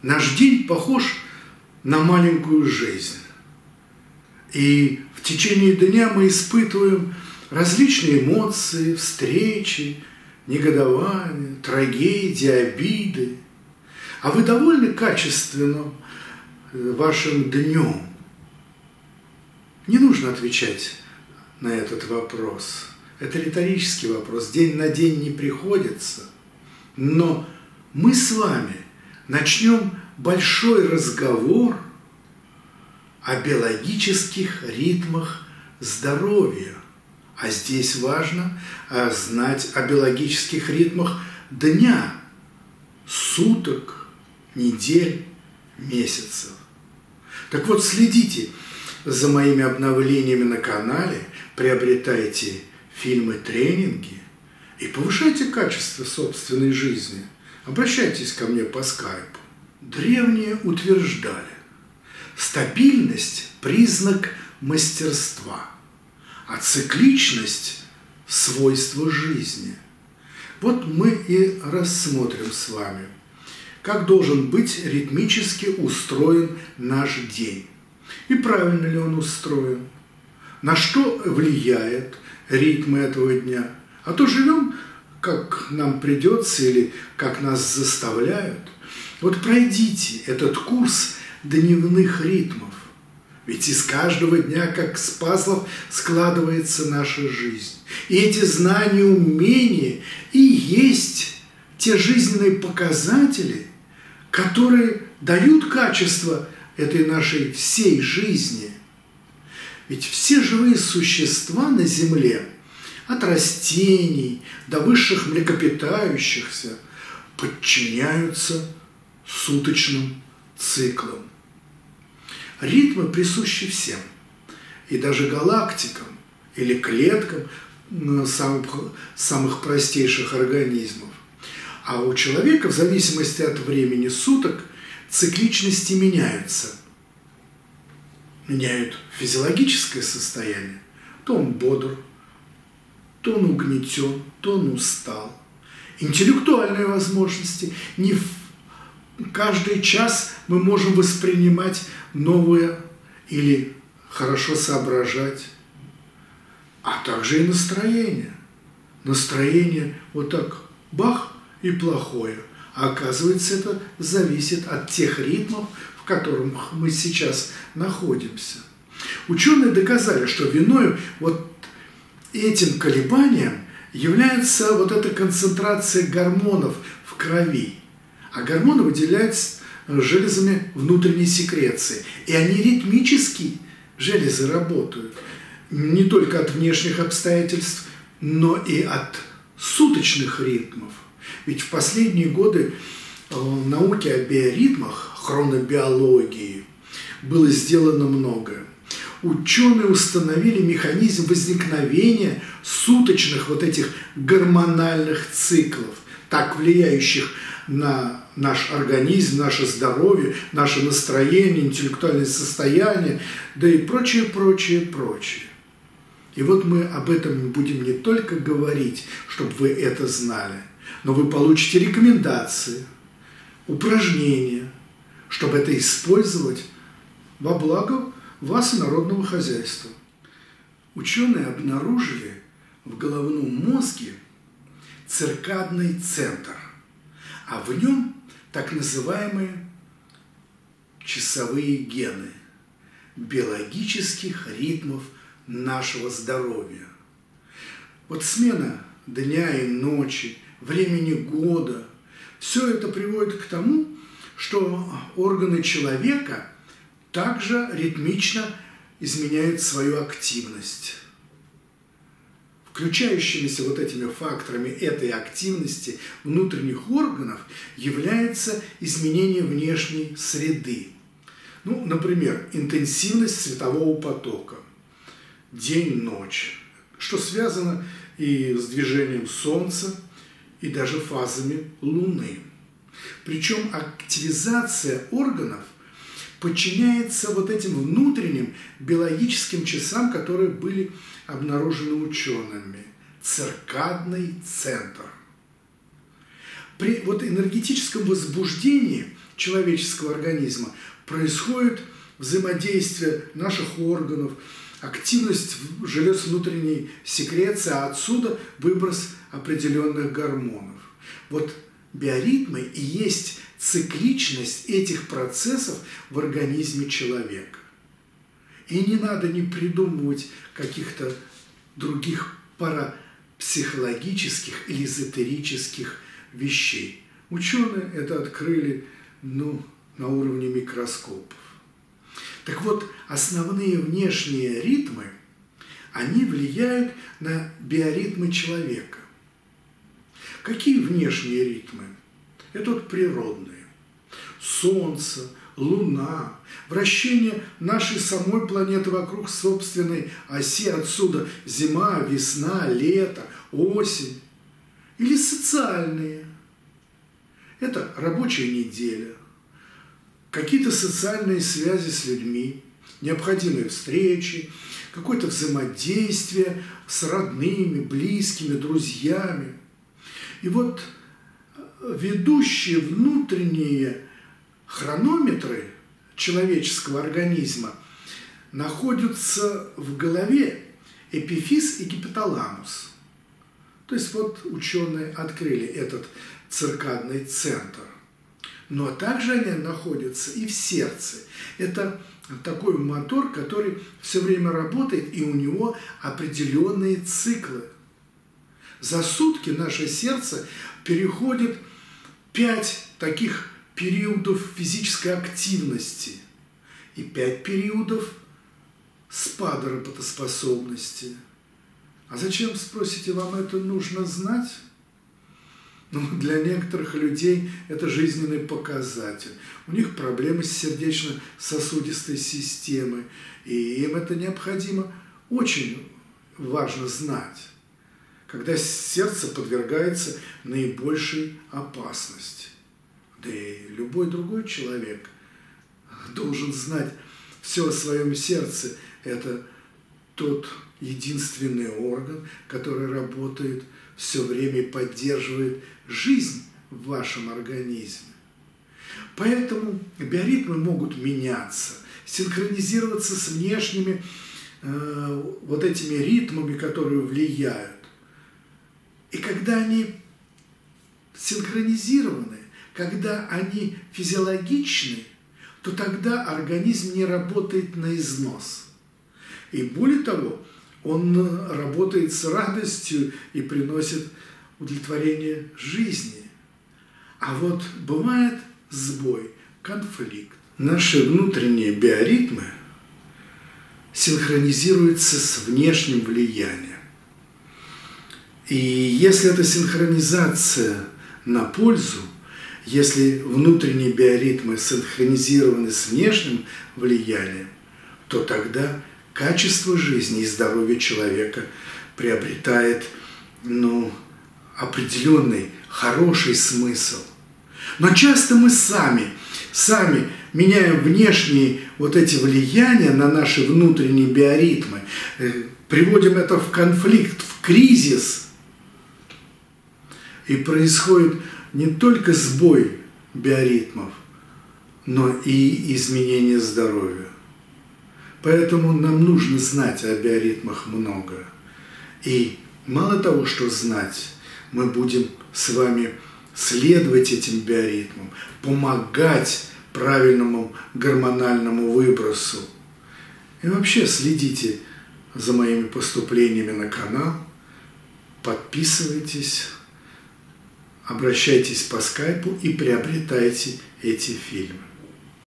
Наш день похож на маленькую жизнь. И в течение дня мы испытываем различные эмоции, встречи, негодования, трагедии, обиды. А вы довольны качественным вашим днем? Не нужно отвечать на этот вопрос. Это риторический вопрос. День на день не приходится. Но мы с вами начнем большой разговор о биологических ритмах здоровья. А здесь важно знать о биологических ритмах дня, суток, недель, месяцев. Так вот, следите за моими обновлениями на канале, приобретайте фильмы-тренинги и повышайте качество собственной жизни. Обращайтесь ко мне по скайпу. Древние утверждали, стабильность – признак мастерства, а цикличность – свойство жизни. Вот мы и рассмотрим с вами, как должен быть ритмически устроен наш день. И правильно ли он устроен? На что влияет ритм этого дня? А то живем, как нам придется или как нас заставляют. Вот пройдите этот курс дневных ритмов. Ведь из каждого дня, как с пазлов, складывается наша жизнь. И эти знания, умения и есть те жизненные показатели, которые дают качество этой нашей всей жизни. Ведь все живые существа на Земле, от растений до высших млекопитающихся, подчиняются суточным циклам. Ритмы присущи всем, и даже галактикам или клеткам самых простейших организмов. А у человека в зависимости от времени суток цикличности меняются. Меняют физиологическое состояние. То он бодр, то он угнетен, то он устал. Интеллектуальные возможности. Не каждый час мы можем воспринимать новое или хорошо соображать. А также и настроение. Настроение вот так бах и плохое. А оказывается, это зависит от тех ритмов, в которых мы сейчас находимся. Ученые доказали, что виною вот этим колебаниям является вот эта концентрация гормонов в крови. А гормоны выделяются железами внутренней секреции. И они ритмически, железы работают. Не только от внешних обстоятельств, но и от суточных ритмов. Ведь в последние годы в науке о биоритмах, хронобиологии, было сделано многое. Ученые установили механизм возникновения суточных вот этих гормональных циклов, так влияющих на наш организм, наше здоровье, наше настроение, интеллектуальное состояние, да и прочее, прочее, прочее. И вот мы об этом будем не только говорить, чтобы вы это знали, но вы получите рекомендации, упражнения, чтобы это использовать во благо вас и народного хозяйства. Ученые обнаружили в головном мозге циркадный центр, а в нем так называемые часовые гены биологических ритмов нашего здоровья. Вот смена дня и ночи, времени года, все это приводит к тому, что органы человека также ритмично изменяют свою активность. Включающимися вот этими факторами этой активности внутренних органов является изменение внешней среды. Ну, например, интенсивность светового потока, день-ночь, что связано и с движением Солнца, и даже фазами Луны. Причем активизация органов подчиняется вот этим внутренним биологическим часам, которые были обнаружены учеными. Циркадный центр. При вот энергетическом возбуждении человеческого организма происходит взаимодействие наших органов, активность желез внутренней секреции, а отсюда выброс определенных гормонов. Вот биоритмы и есть цикличность этих процессов в организме человека. И не надо не придумывать каких-то других парапсихологических или эзотерических вещей. Ученые это открыли на уровне микроскопов. Так вот, основные внешние ритмы, они влияют на биоритмы человека. Какие внешние ритмы? Это вот природные. Солнце, Луна, вращение нашей самой планеты вокруг собственной оси, отсюда зима, весна, лето, осень. Или социальные. Это рабочая неделя, какие-то социальные связи с людьми, необходимые встречи, какое-то взаимодействие с родными, близкими, друзьями. И вот ведущие внутренние хронометры человеческого организма находятся в голове эпифиз и гипоталамус. То есть вот ученые открыли этот циркадный центр. Но также они находятся и в сердце. Это такой мотор, который все время работает, и у него определенные циклы. За сутки наше сердце переходит 5 таких периодов физической активности и 5 периодов спада работоспособности. А зачем, спросите, вам это нужно знать? Для некоторых людей это жизненный показатель. У них проблемы с сердечно-сосудистой системой, и им это необходимо, очень важно знать, когда сердце подвергается наибольшей опасности. Да и любой другой человек должен знать все о своем сердце. Это тот единственный орган, который работает все время и поддерживает жизнь в вашем организме. Поэтому биоритмы могут меняться, синхронизироваться с внешними вот этими ритмами, которые влияют. И когда они синхронизированы, когда они физиологичны, то тогда организм не работает на износ. И более того, он работает с радостью и приносит удовлетворение жизни. А вот бывает сбой, конфликт. Наши внутренние биоритмы синхронизируются с внешним влиянием. И если эта синхронизация на пользу, если внутренние биоритмы синхронизированы с внешним влиянием, то тогда качество жизни и здоровье человека приобретает, определенный, хороший смысл. Но часто мы сами меняем внешние вот эти влияния на наши внутренние биоритмы, приводим это в конфликт, в кризис. И происходит не только сбой биоритмов, но и изменение здоровья. Поэтому нам нужно знать о биоритмах много. И мало того, что знать, мы будем с вами следовать этим биоритмам, помогать правильному гормональному выбросу. И вообще следите за моими поступлениями на канал, подписывайтесь, обращайтесь по скайпу и приобретайте эти фильмы.